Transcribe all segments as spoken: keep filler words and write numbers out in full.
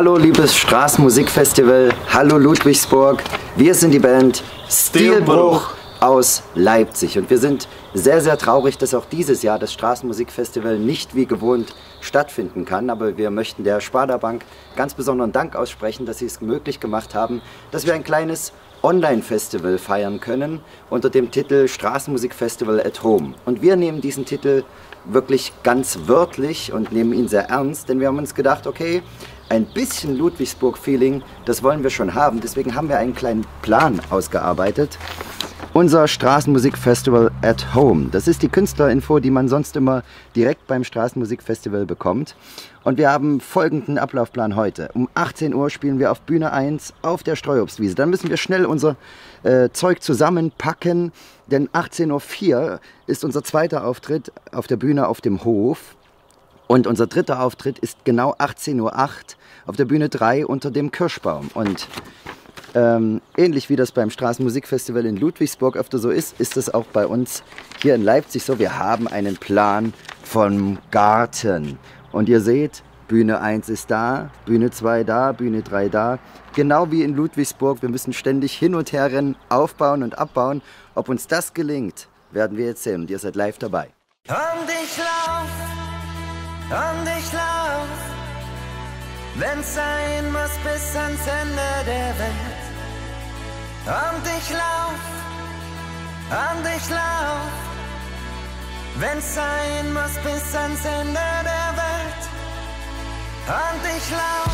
Hallo liebes Straßenmusikfestival, hallo Ludwigsburg. Wir sind die Band Stilbruch aus Leipzig und wir sind sehr, sehr traurig, dass auch dieses Jahr das Straßenmusikfestival nicht wie gewohnt stattfinden kann. Aber wir möchten der Sparda Bank ganz besonderen Dank aussprechen, dass sie es möglich gemacht haben, dass wir ein kleines Online-Festival feiern können unter dem Titel Straßenmusikfestival at Home. Und wir nehmen diesen Titel wirklich ganz wörtlich und nehmen ihn sehr ernst, denn wir haben uns gedacht, okay, ein bisschen Ludwigsburg-Feeling, das wollen wir schon haben. Deswegen haben wir einen kleinen Plan ausgearbeitet. Unser Straßenmusikfestival at Home. Das ist die Künstlerinfo, die man sonst immer direkt beim Straßenmusikfestival bekommt. Und wir haben folgenden Ablaufplan heute. Um achtzehn Uhr spielen wir auf Bühne eins auf der Streuobstwiese. Dann müssen wir schnell unser äh, Zeug zusammenpacken, denn achtzehn Uhr vier ist unser zweiter Auftritt auf der Bühne auf dem Hof. Und unser dritter Auftritt ist genau achtzehn Uhr acht auf der Bühne drei unter dem Kirschbaum. Und Ähm, ähnlich wie das beim Straßenmusikfestival in Ludwigsburg öfter so ist, ist es auch bei uns hier in Leipzig so. Wir haben einen Plan vom Garten. Und ihr seht, Bühne eins ist da, Bühne zwei da, Bühne drei da. Genau wie in Ludwigsburg, wir müssen ständig hin und her rennen, aufbauen und abbauen. Ob uns das gelingt, werden wir jetzt sehen und ihr seid live dabei. Und ich lauf, und ich lauf, wenn's sein muss bis ans Ende der Welt. Und ich lauf, und ich lauf, wenn's sein muss bis ans Ende der Welt. Und ich lauf.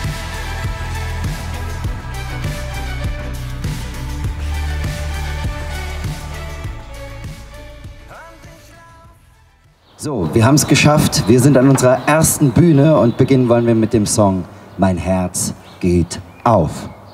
So, wir haben es geschafft. Wir sind an unserer ersten Bühne und beginnen wollen wir mit dem Song Mein Herz geht auf.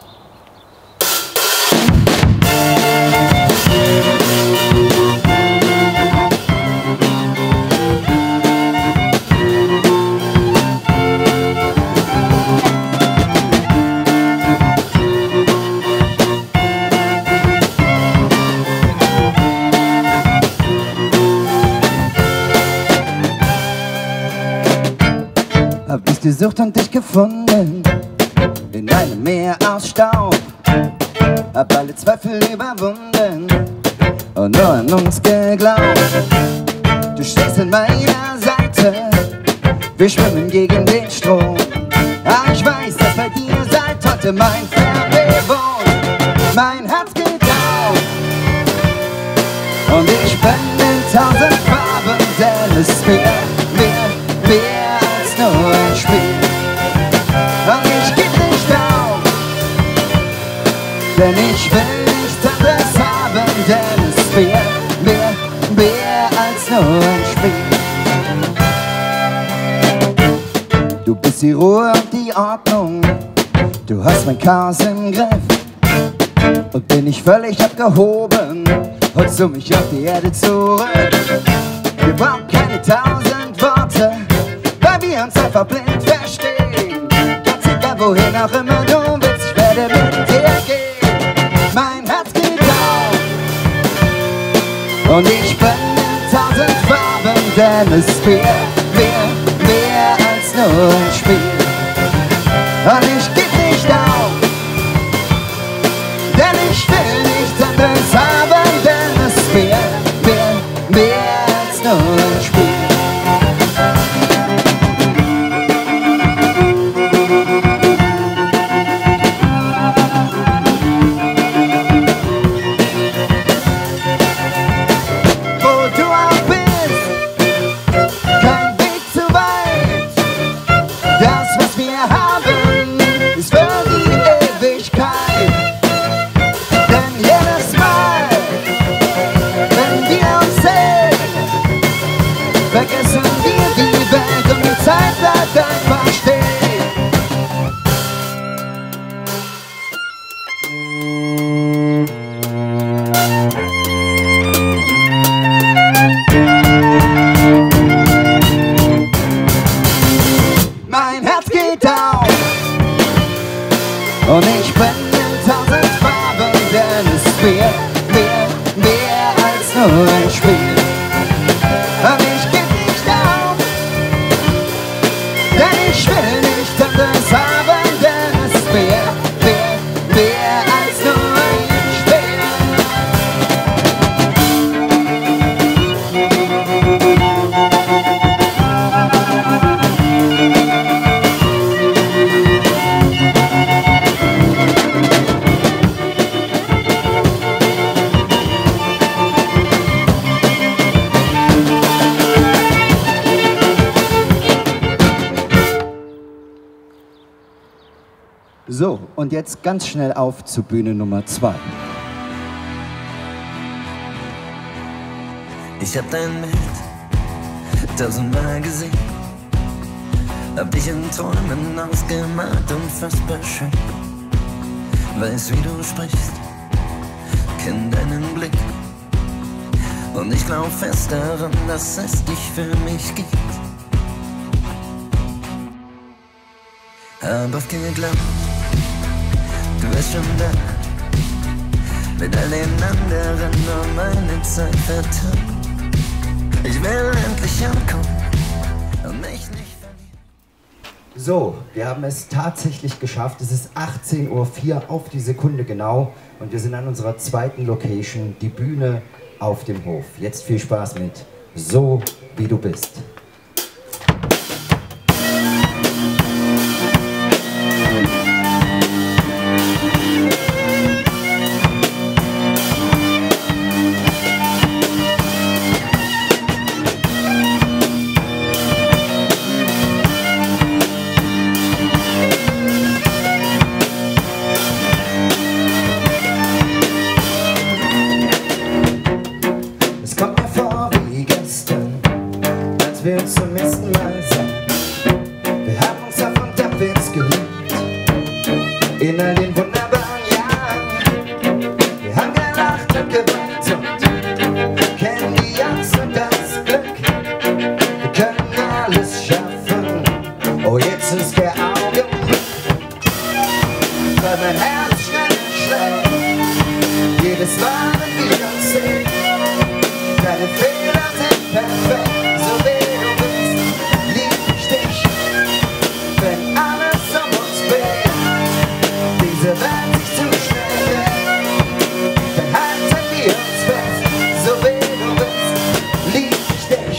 Hab ich gesucht und dich gefunden, in einem Meer aus Staub. Hab alle Zweifel überwunden und nur an uns geglaubt. Du stehst an meiner Seite, wir schwimmen gegen den Strom. Ah, ich weiß, dass bei dir seit heute mein Fernweh wohnt. Mein Herz geht auf und ich bin in tausend Farben, denn es ist mehr, mehr, mehr als nur ein Spiel. Und ich geb nicht auf, denn ich will nichts anderes haben, denn es ist mehr, mehr, mehr als nur ein Spiel. Du bist die Ruhe und die Ordnung, du hast mein Chaos im Griff. Und bin ich völlig abgehoben, holst du mich auf die Erde zurück. Wir brauchen keine tausend Worte, weil wir uns einfach blind verstehen. Ganz egal wohin auch immer du willst, ich werde mit dir gehen. Mein Herz geht auf und ich bin in tausend Farben, denn es ist mehr, mehr, mehr als nur ein Spiel. Und ich geb nicht auf, denn ich will nichts anderes haben, denn es ist mehr, mehr, mehr als nur ein Spiel. Vergessen wir die Welt und die Zeit bleibt einfach stehen. Mein Herz geht auf und ich bin in tausend Farben, denn es ist mehr, mehr, mehr als nur ein Spiel. Und ich geb nicht auf, denn ich will nicht anders haben. und jetzt ganz schnell auf zu Bühne Nummer zwei. Ich hab dein Bild tausendmal gesehen, hab dich in Träumen ausgemalt, unfassbar schön. Weiß, wie du sprichst, kenn deinen Blick und ich glaub fest daran, dass es dich für mich gibt. Hab oft geglaubt, du wärst schon da, mit all den anderen nur meine Zeit vertan. Ich will endlich ankommen und mich nicht verlieren. So, wir haben es tatsächlich geschafft. Es ist achtzehn Uhr vier auf die Sekunde genau und wir sind an unserer zweiten Location, die Bühne auf dem Hof. Jetzt viel Spaß mit So, wie du bist. Wir uns zum ersten Mal sahen. Wir haben uns auf und abwärts geliebt, in all den wunderbaren Jahren. Wir haben gelacht und geweint und kennen die Angst und das Glück. Wir können alles schaffen, oh jetzt ist der Augenblick. Weil mein Herz schnell schlägt, jedes Mal, wenn wir uns sehen. Deine Fehler sind perfekt, so wie diese Welt sich zu schnell dreht, dann halten wir uns fest, so wie du bist, lieb ich dich.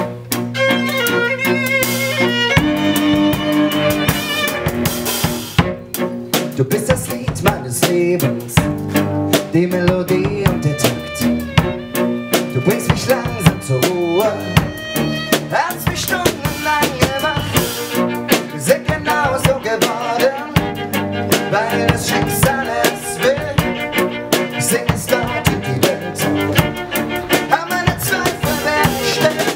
Du bist das Lied meines Lebens, die Melodie und der Takt. Du bringst mich langsam zur Ruhe, hast mich stundenlang gemacht. Wir sind genauso geworden, weil das Schicksal es will. Ich sing es dort in die Welt zurück, aber meine Zweifel werden still.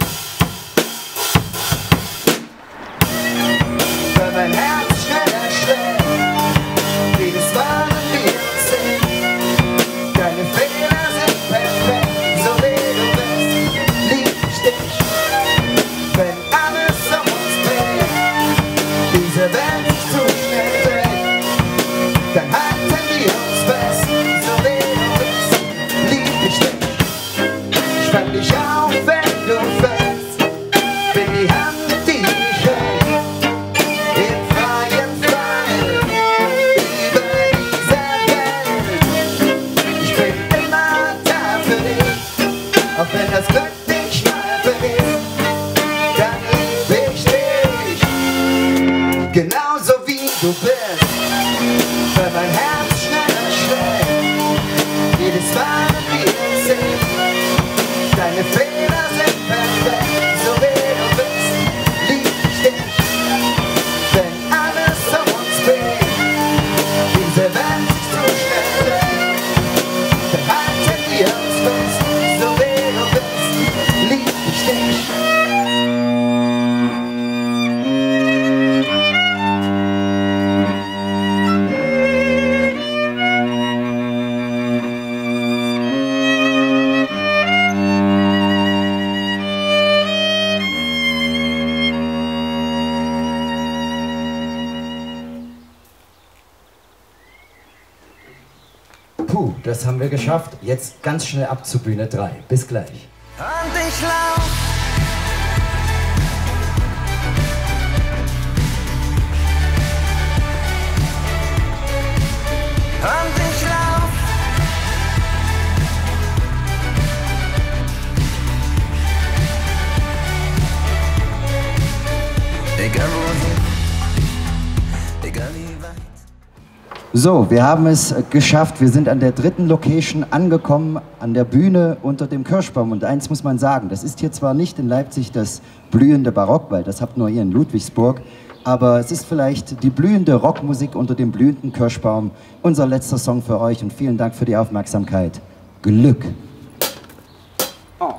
Weil mein Herz schneller schlägt, jedes Mal, wenn wir uns sehen. Deine Fehler sind perfekt, so wie du bist, lieb ich dich. Wenn alles um uns dreht, diese Welt sich zu schnell dreht, dann halten wir uns fest, so wie du bist, lieb ich dich. Ich fang dich auf, wenn du fällst, bin die Hand, die dich hält, im freien Fall, über diese Welt. Ich bin immer da für dich, auch wenn das Glück dich mal vergisst, dann lieb ich dich, genauso wie du bist. Weil mein Herz schneller schlägt, jedes Mal, wenn wir uns sehen. Deine Fehler sind perfekt, so wie du bist, lieb ich dich. Wenn alles um uns dreht, diese Welt sich zu schnell dreht, dann halten wir uns fest, so wie du bist, lieb ich dich. Puh, das haben wir geschafft. Jetzt ganz schnell ab zu Bühne drei. Bis gleich. Und ich lauf und ich lauf egal wohin, egal wie weit. So, wir haben es geschafft. Wir sind an der dritten Location angekommen, an der Bühne unter dem Kirschbaum. Und eins muss man sagen, das ist hier zwar nicht in Leipzig das blühende Barock, weil das habt nur ihr in Ludwigsburg. aber es ist vielleicht die blühende Rockmusik unter dem blühenden Kirschbaum. Unser letzter Song für euch und vielen Dank für die Aufmerksamkeit. Glück! Oh.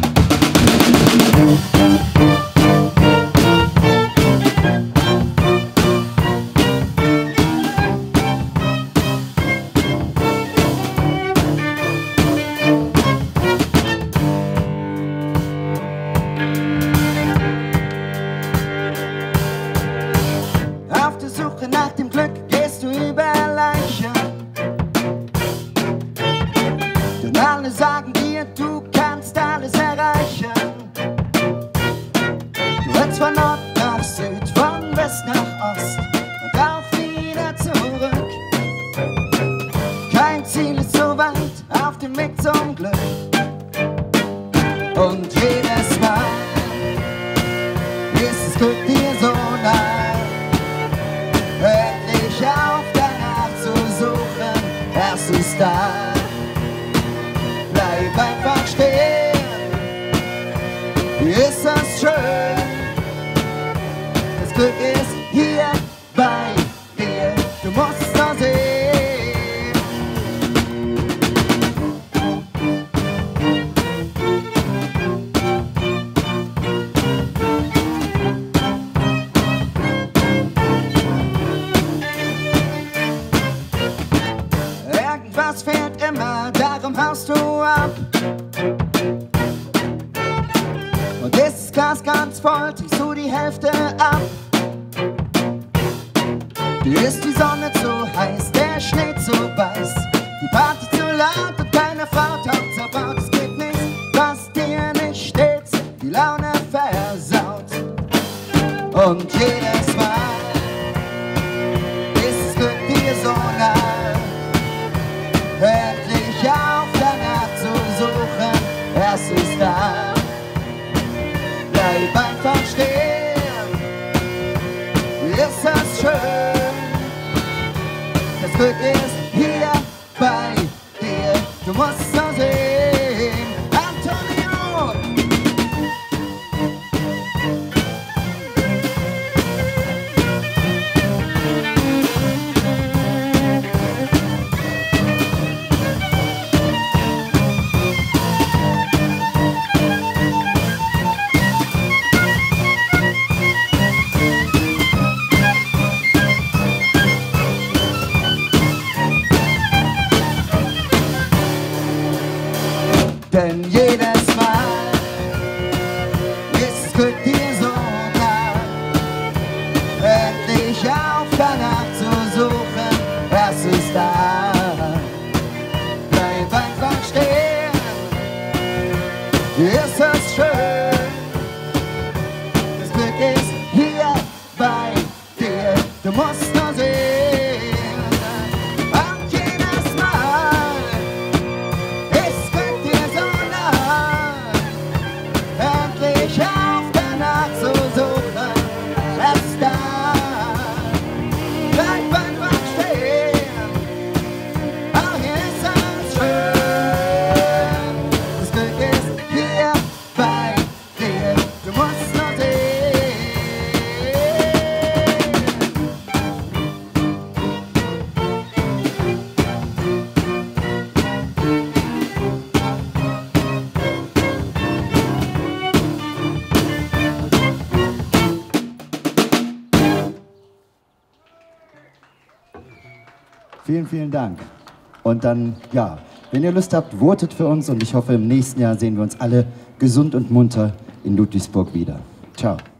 Auf der Suche nach dem Glück gehst du über Leichen. Denn alle sagen dir, du kannst alles erreichen. Du willst von Nord nach Süd, von West nach Ost und auch wieder zurück. Kein Ziel ist so weit auf dem Weg zum Glück. Und jedes Mal ist das Glück dir so nah. Hör nicht auf, danach zu suchen, es ist da. Bleib einfach stehen, wie ist das schön. Das Glück ist hier bei dir, du musst nur sehen. Was fehlt immer, darum haust du ab. Und ist das Glas ganz voll, trinkst du die Hälfte ab. Dir ist die Sonne zu heiß, der Schnee zu weiß, die Party zu laut und keine Frau taucht zerbaut. Es gibt nichts, was dir nicht stets die Laune versaut. Und jedes Mal ist das Glück dir so nah. Hör nicht auf, danach zu suchen, es ist da. Bleib einfach stehen, ist das schön. Das Glück ist hier bei dir, du musst so sehen. Antonio! Denn jedes Mal ist das Glück dir so nah. Hör nicht auf, danach zu suchen, es ist da. Bleib einfach stehen, ist es schön. Das Glück ist hier bei dir, du musst nur sehen. Und jedes Mal ist Glück dir so nah. Endlich auf, danach zu suchen, es ist da. Bleib einfach stehen, auch hier ist es schön. Das Glück ist hier bei dir, du musst nur sehen. Vielen, vielen Dank. Und dann, ja, wenn ihr Lust habt, votet für uns und ich hoffe, im nächsten Jahr sehen wir uns alle gesund und munter in Ludwigsburg wieder. Ciao.